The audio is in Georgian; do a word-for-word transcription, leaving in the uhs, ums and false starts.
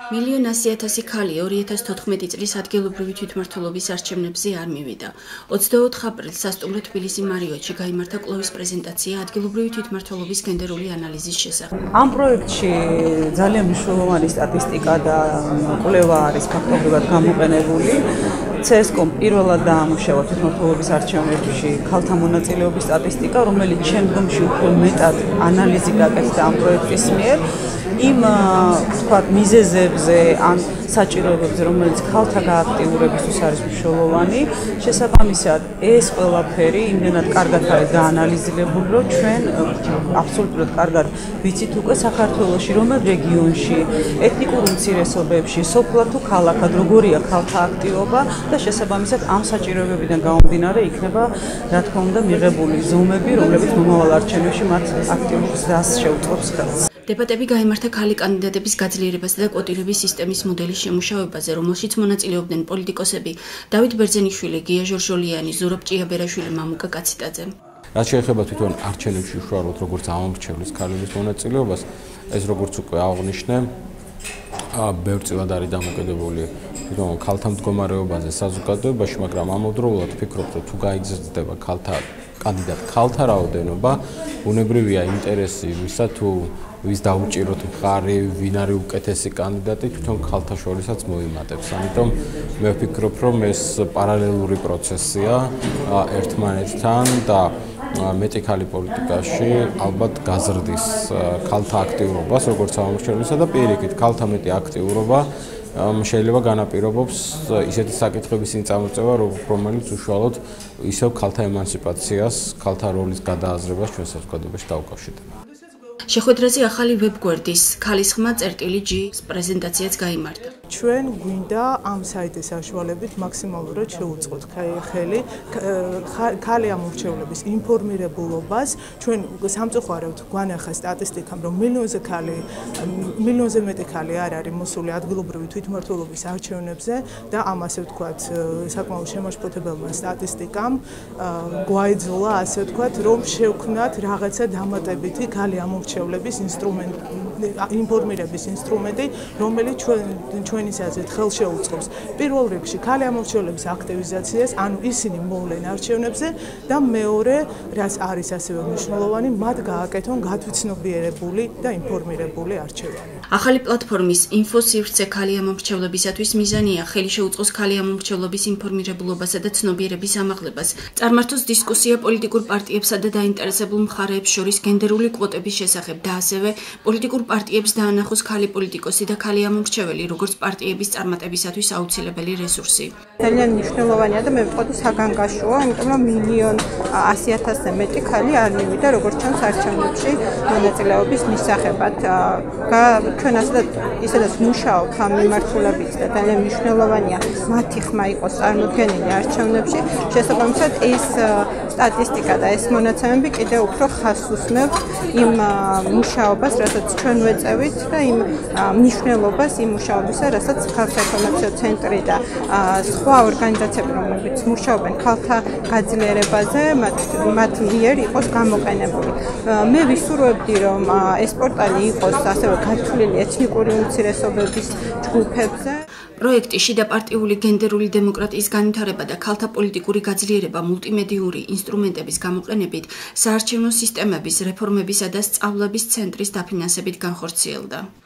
Միլիոն ასი ათასი ქალი ორი ათას თოთხმეტი წლის ადგილობრივი თვითმმართველობის არჩევნებზე არ მივიდა. ოცდაოთხ აპრილს სასტუმრო თბილისი მარიოტში გაიმართა კვლევის პრეზენტაცია ადგილობრივი თვითმმართველობის გენდერული ანალიზის შესახებ. ამ პროექტში ძალიან მნიშვნელოვანი სტატისტიკა და კვლევა არის ფაქტობრივად გამოყენებული. ცესკომ პირველად დაამუშავა თვითმმართველობის არჩევნებში ქალთა მონაწილეობის სტატისტიკა, რომელიც შემდგომში უფრო მეტად ანალიზი გაკეთდა ამ პროექტის მიერ. იმ თქვათ მიზეზებზე ან საჭიროებებზე, რომელიც ქალთა გააქტიურებისთვის არის მნიშვნელოვანი, შესაბამისად ეს ყველაფერი იმდენად კარგად არის დაანალიზებული, რომ ჩვენ აბსოლუტურად კარგად ვიცით უკვე საქართველოში, რომელ რეგიონში, ეთნიკურ უმცირესობებში, სოფლად თუ ქალაქად როგორია ქალთა აქტივობა და შესაბამისად ამ საჭიროებებიდან გამომდინარე იქნება, რა თქმა უნდა, მიღებული ზომები, რომლებიც მომავალ არჩევნებში მათ აქტიურობას შეუწყობს ხელს. დებატები გაიმართა ქალი კანდიდატების გაძლიერებასა და კვოტირების სისტემის მოდელის შემუშავებაზე, რომელშიც მონაწილეობდნენ პოლიტიკოსები დავით ბერძენიშვილი, გია ჟორჟოლიანი, ზურაბ ჭიაბერაშვილი, მამუკა კაციტაძე. რაც შეეხება თვითონ არჩევნებში უშუალოდ როგორც ამომრჩევლის ქალების მონაწილეობას, ეს როგორც უკვე აღნიშნე, ბევრწილად არის დამოკიდებული თვითონ ქალთა მდგომარეობაზე საზოგადოებაში, მაგრამ ამავდროულად ვფიქრობ, რომ თუ გაიზრდება ქალთა კანდიდატ ქალთა რაოდენობა, ბუნებრივია ინტერესი ვისა თუ ვის დაუჭიროთ მხარი, ვინ არის უკეთესი კანდიდატი, თვითონ ქალთა შორისაც მოიმატებს. ამიტომ მე ვფიქრობ, რომ ეს პარალელური პროცესია ერთმანეთთან და მეტი ქალი პოლიტიკაში ალბათ გაზრდის ქალთა აქტიურობას, როგორც ამომრჩევლისა და პირიქით ქალთა მეტი აქტიურობა შეიძლება განაპირობოს ისეთი საკითხების წინ წამოწევა, რომელიც უშუალოდ ისევ ქალთა ემანციპაციას, ქალთა როლის გადააზრებას ჩვენ საზოგადოებაში დაუკავშირდება. შეხვედრაზე ახალი ვებგვერდის ქალის ხმა წერტილი ჯი-ს პრეზენტაციაც გაიმართა. ჩვენ გვინდა ამ საიტის საშუალებით მაქსიმალურად შევუწყოთ ხელი ქალი ამორჩევლების ინფორმირებულობას. ჩვენ სამწუხაროდ გვანახა სტატისტიკამ, რომ მილიონზე ქალი, მილიონზე მეტი ქალი არ არის მოსული ადგილობრივი თვითმმართველობის არჩევნებზე და ამ ასე ვთქვათ საკმაოდ შემაშფოთებელმა სტატისტიკამ გვაიძულა ასე ვთქვათ, რომ შევქმნათ რაღაცა დამატებითი ქალი ამორჩევლების ინსტრუმენტი, ინფორმირების ინსტრუმენტი, რომელიც ჩვენ ჩვენის აზრით ხელს შეუწყობს პირველ რიგში ქალი ამორჩევლების აქტივიზაციას, ანუ ისინი მოვლენ არჩევნებზე და მეორე, რაც არის ასევე მნიშვნელოვანი, მათ გააკეთონ გათვითცნობიერებული და ინფორმირებული არჩევანი. ახალი პლატფორმის ინფოსივრცე ქალი ამორჩევლებისათვის მიზანია ხელი შეუწყოს ქალი ამორჩევლობის ინფორმირებულობასა და ცნობიერების ამაღლებას, წარმართოს დისკუსია პოლიტიკურ პარტიებსა და დაინტერესებულ მხარეებს შორის გენდერული კვოტების შესახებ და ასევე პოლიტიკურ პარტიებს დაანახოს ქალი პოლიტიკოსი და ქალი ამორჩეველი, როგორც პარტიების წარმატებისათვის აუცილებელი რესურსი. ძალიან მნიშვნელოვანია და მე ვიტყოდი საგანგაშოა, იმიტომ რომ მილიონ ასი ათასზე მეტი ქალი არ მივიდა, როგორც ჩანს არჩევნებში მონაწილეობის მისაღებად. ჩვენ ასეთ ისედაც მუშაობთ ამ მიმართულებით და ძალიან მნიშვნელოვანია მათი ხმა იყოს წარმოქმნილი არჩევნებში. შესაბამისად ეს სტატისტიკა და ეს მონაცემები კიდევ უფრო ხაზს უსმევს იმ მუშაობას, რასაც ჩვენ ვეწევით და იმ მნიშვნელობას იმ მუშაობისა, რასაც ქალთა ინფორმაციო ცენტრი და სხვა ორგანიზაციები, რომლებიც მუშაობენ ქალთა გაძლიერებაზე, მათ მიერ იყოს გამოყენებული. მე ვისურვებდი, რომ ეს პორტალი იყოს ასევე გათვლილი ეთნიკური უმცირესობების ჯგუფებზე. პროექტი შიდა პარტიული გენდერული დემოკრატიის განვითარება და ქალთა პოლიტიკური გაძლიერება მულტიმედიური ინსტრუმენტების გამოყენებით საარჩევნო სისტემების რეფორმებისა და სწავლების ცენტრის დაფინანსებით განხორციელდა.